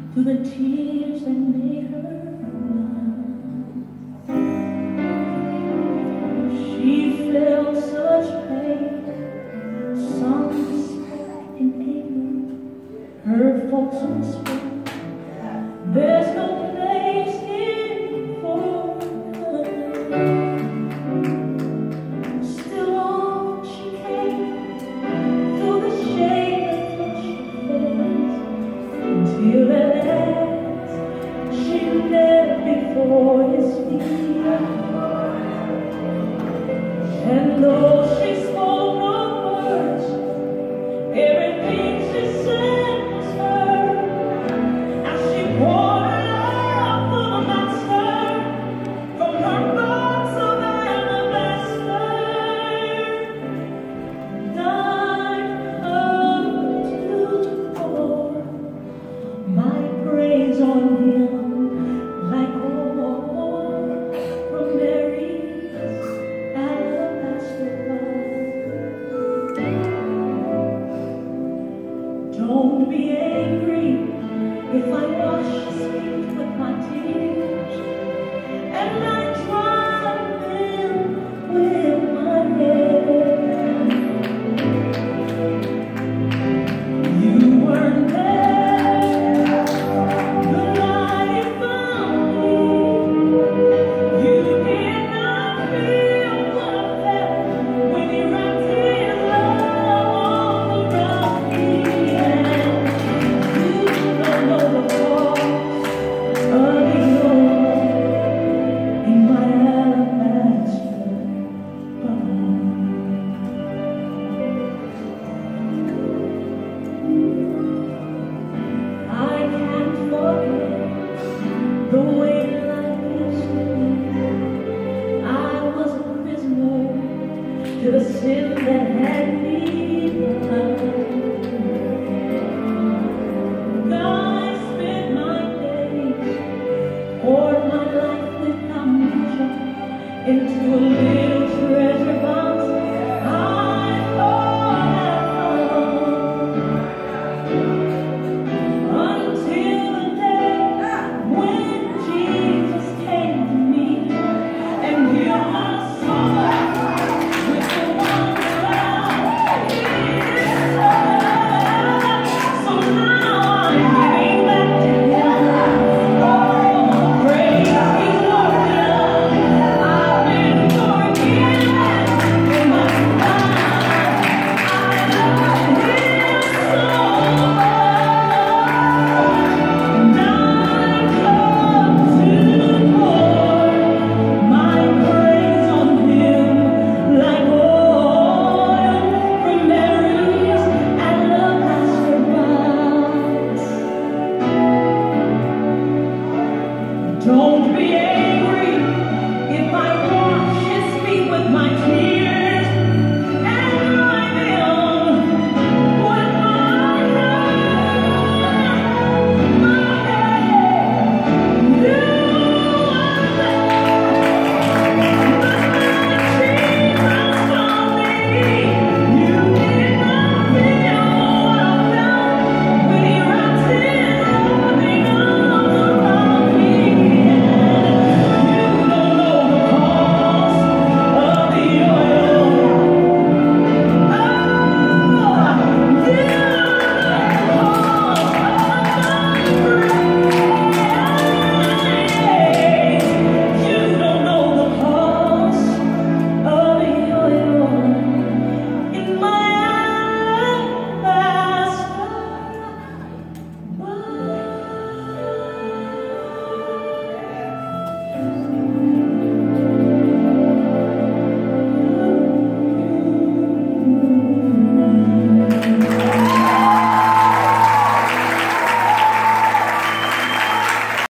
through the tears that made her blind. She felt such pain, some despair and anger. Her folks whispered, there's no place here for her. Still on she came, through the shade of flushed face, until at last she knelt before his feet. And though she spoke no words, everything she said was heard, as she poured her love for the master from her box of alabaster. Thine heart to pour my praise on him.